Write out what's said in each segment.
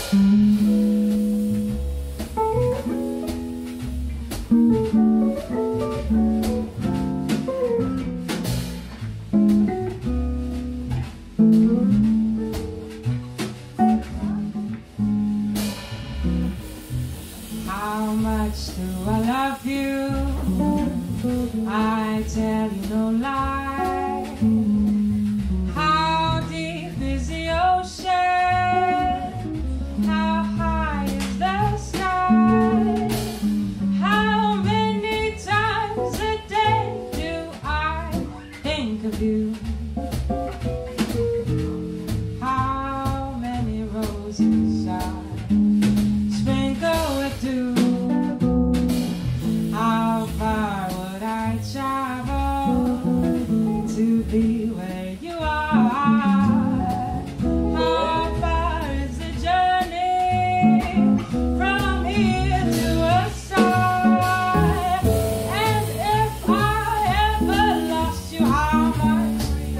How much do I love you? I tell you no lie. How deep is the ocean? How high is the sky? How many times a day do I think of you? How many roses I sprinkle with dew? How far would I travel to be where you are? How far is the journey from here to a star? And if I ever lost you, how much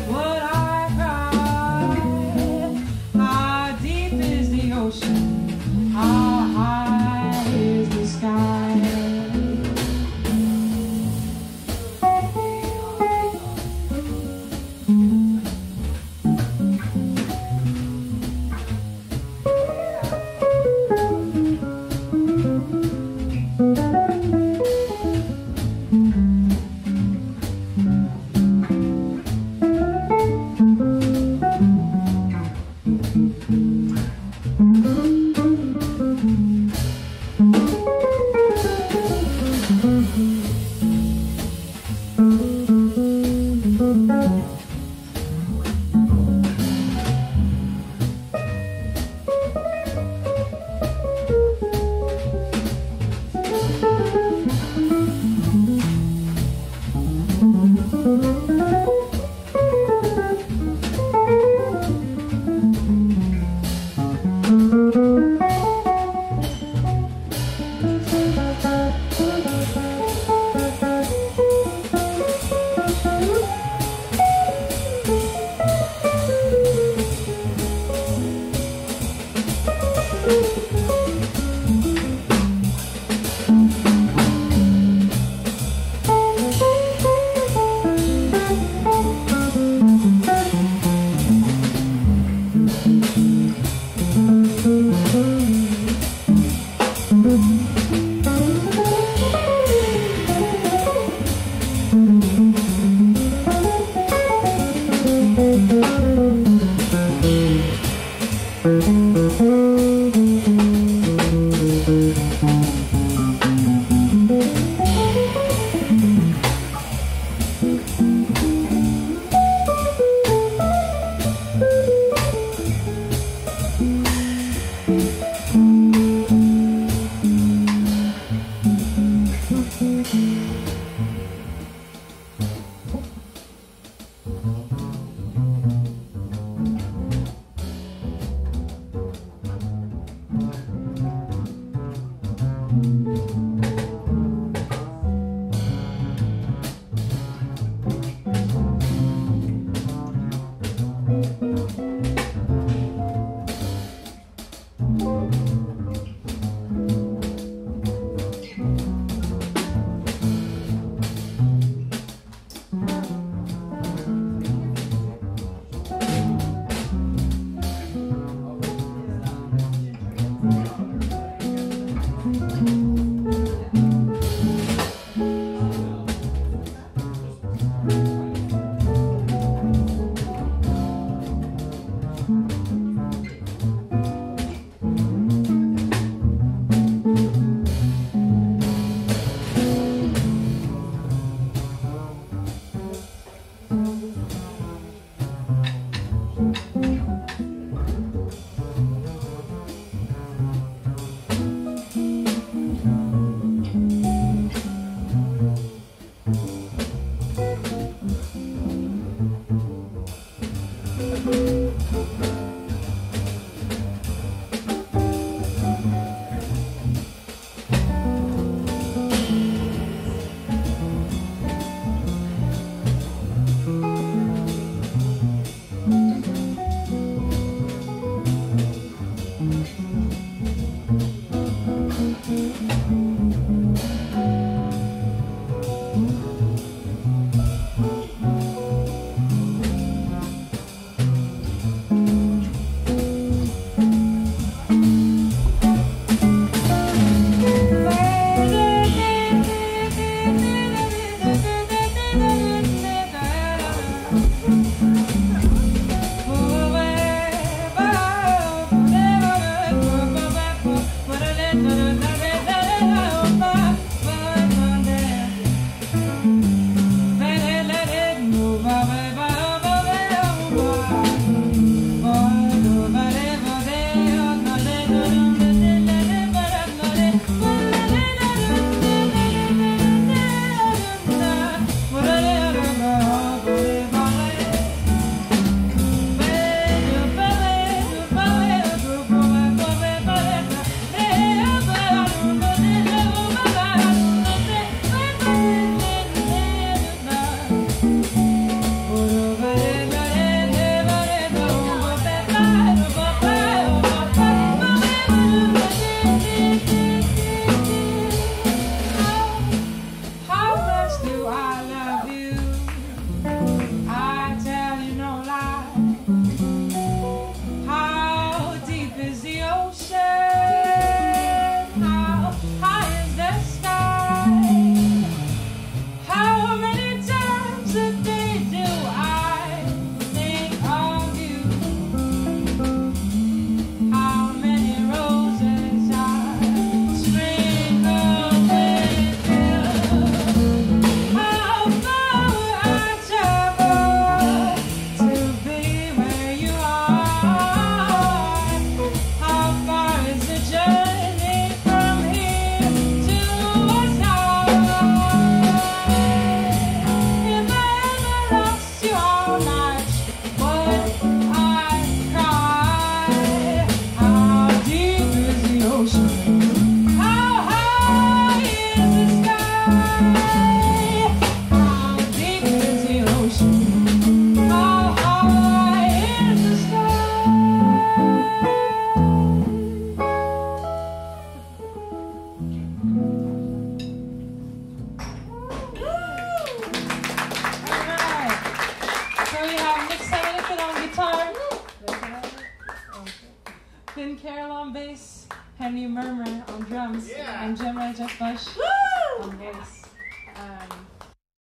Carrol on bass, Henry Mermer on drums, Yeah. and Cemre Necefbas Woo! on bass.